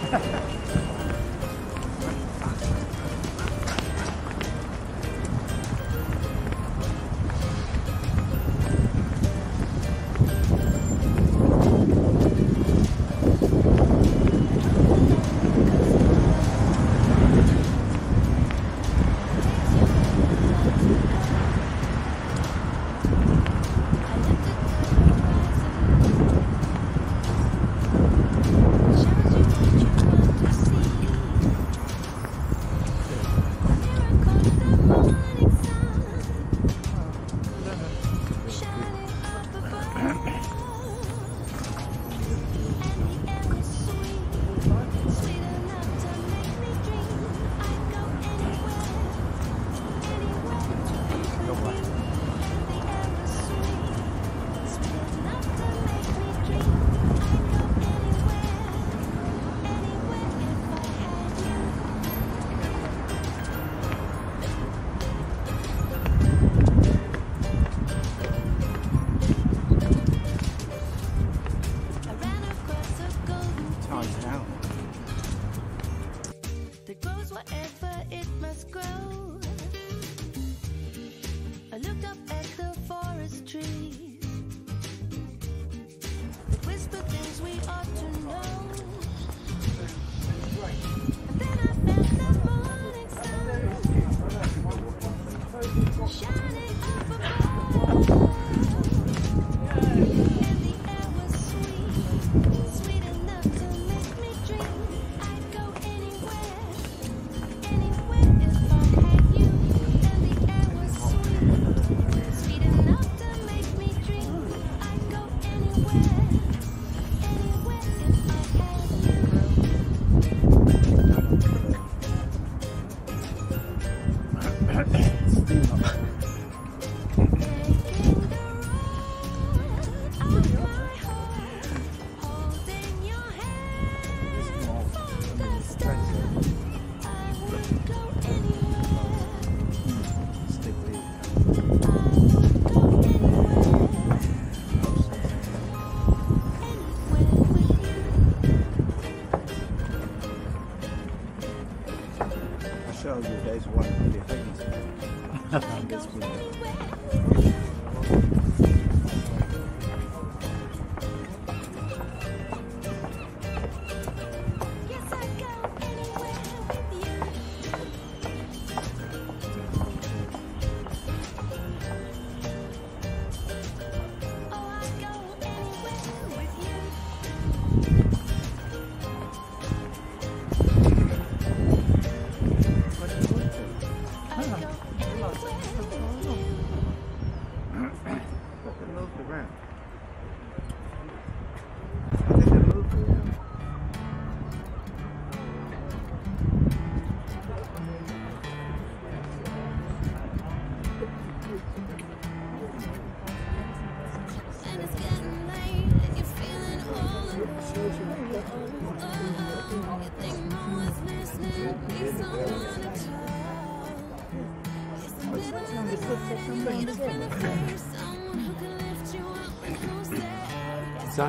So?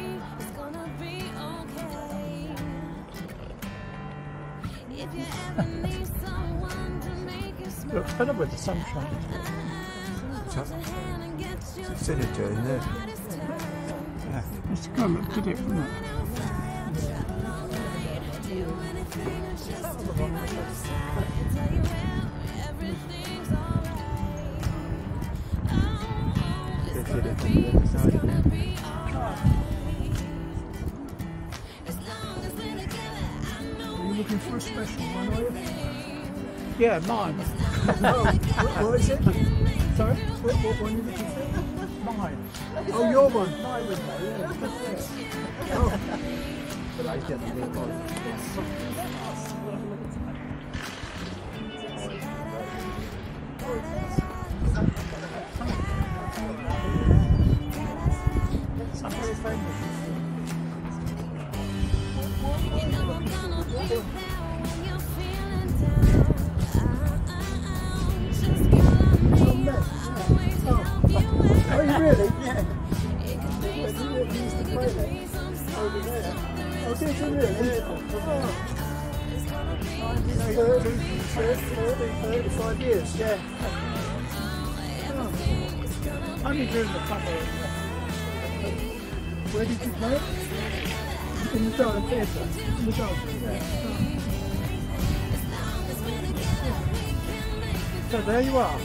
Looks better with the sunshine. Senator in there. Yeah. It's going to look good, isn't it? Are you looking for a special one, are you? Yeah, mine. Oh, what is it? Sorry? What one are you looking for? Mine. Oh, your one. Mine was there, yeah. Oh. But I get the real Oh, you really? Yeah. You used to play that over there. Oh, did you really? 5 years, yeah. Only during the summer. Where did you play? In the Darwin Theatre. In the Darwin, yeah. So there you are.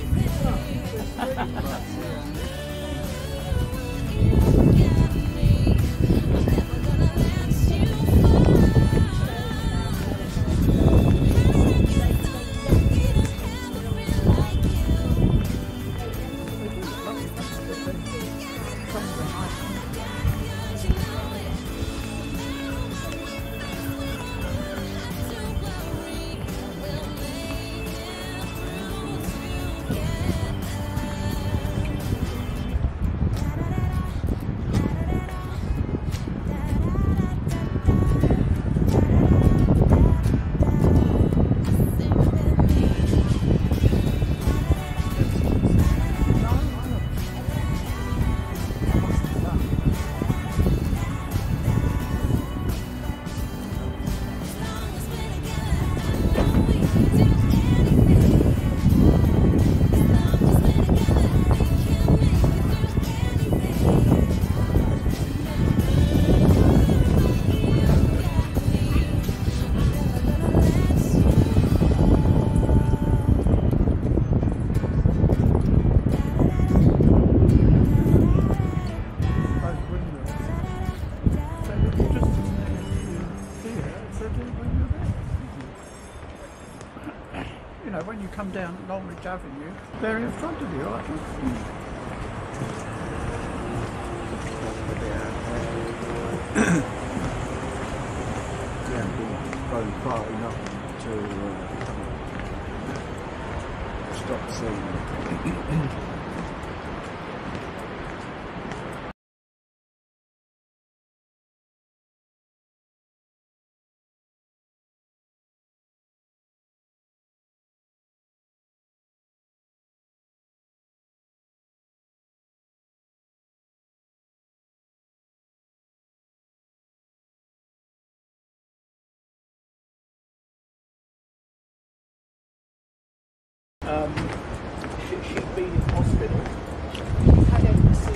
You know, when you come down Longridge Avenue, they're in front of you, aren't you? Very far enough to stop seeing it. She'd been in hospital. Had embassy.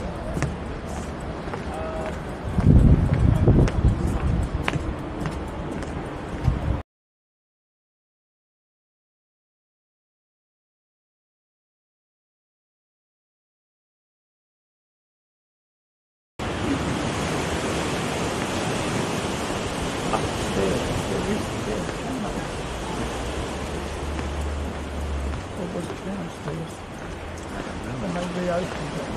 Or was it downstairs? When they reopened it.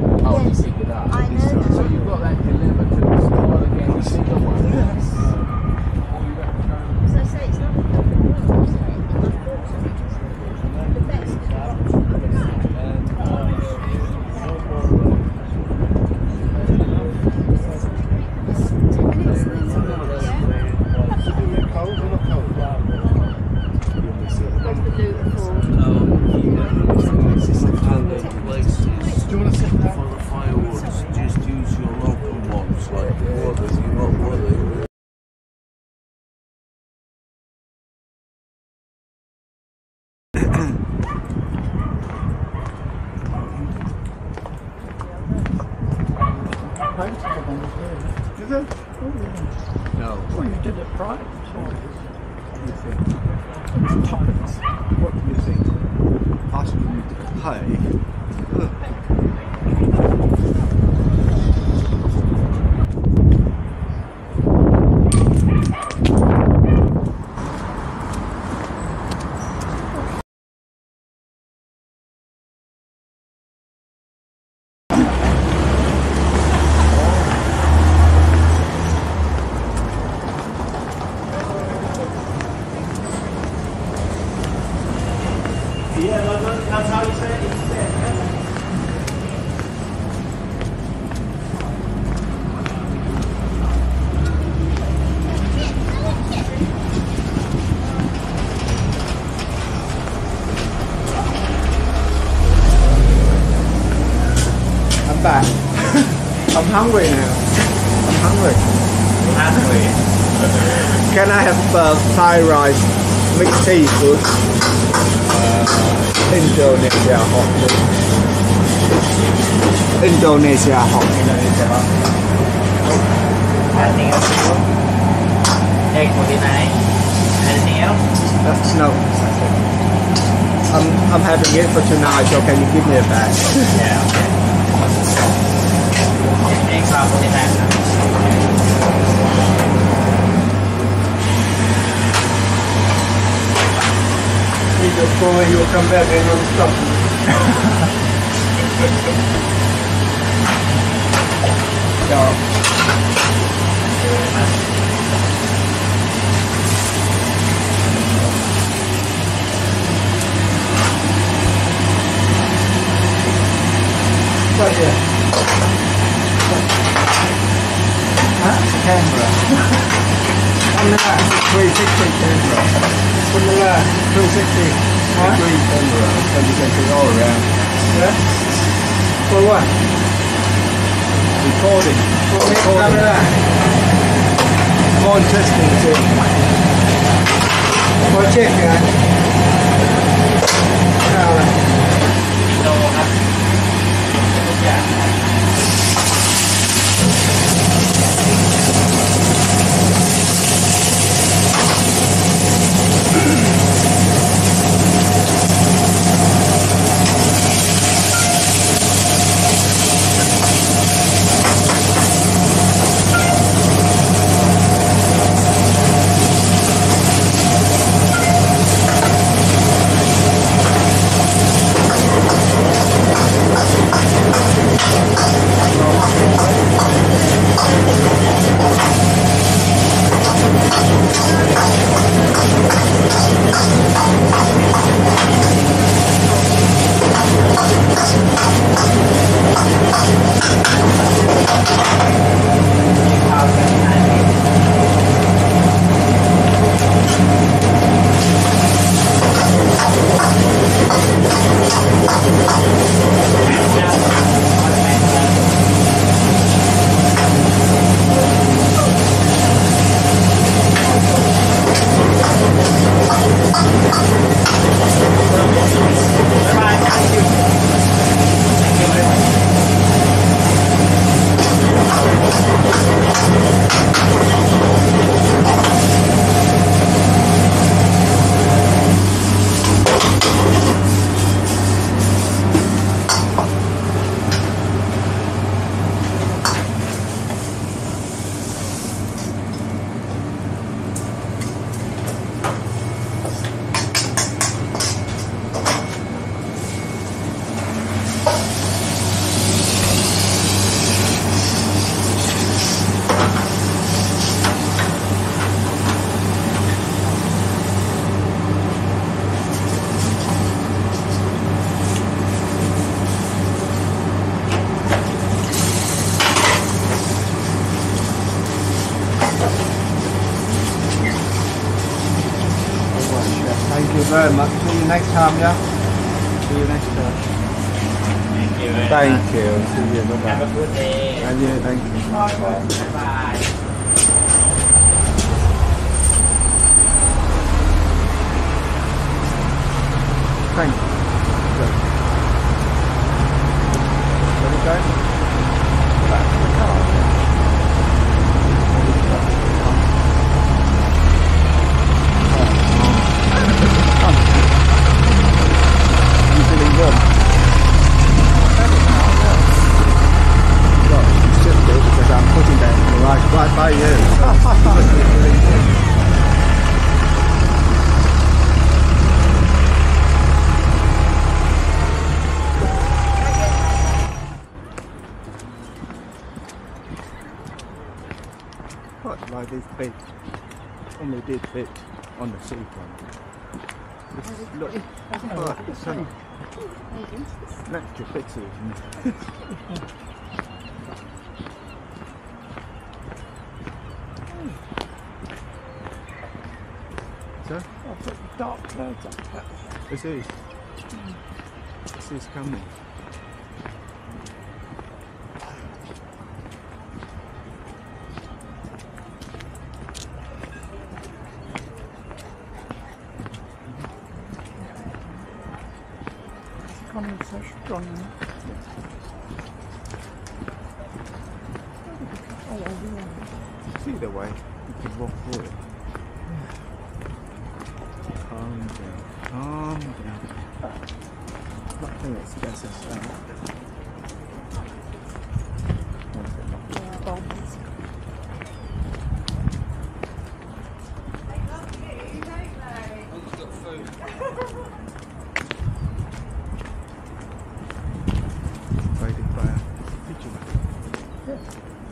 Oh, you see with that. I know that. So you've got that delivered to the store again. You see the one. Yes. So I say it's not the best. For the fireworks, just use your local ones like Worthing, you know Worthing. Did they? No. Well, you did it right. What do you think? Toppings. What do you think? Asking you to pay. That's how you say it. I'm back. I'm hungry now. I'm hungry. Can I have Thai rice, mixed seafood, Indonesia hot dog? Indonesia hot dog. Anything else? Egg 49. Anything else? No. I'm having it for tonight, so can you give me a bag? Yeah, okay. Eggs are 49. You just go and you'll come back and I'm stuck. Camera. On the left, 360 camera. On the left, 360 degree camera, so you can see all around. Yeah? For what? Recording. Recording. More interesting too. For chicken. very much. See you next time, yeah? See you next time. Thank you very Thank much. you. See you. Bye Have a bye. good day. And you, thank you. Bye. Thank you. Good. Where are we going? Back to the car. You feeling good? Well, you should do because I'm putting that in the garage right by you. You're feeling good. Quite like this bit, only this bit on the seafront. Look, it's natural pictures, isn't it? So, I'll put the dark clouds up there. this is coming. It's coming so strong now. Oh, yeah. See the way you can walk through it. Calm down, calm down. I think it's better slow. Waiting for a picture. Yes.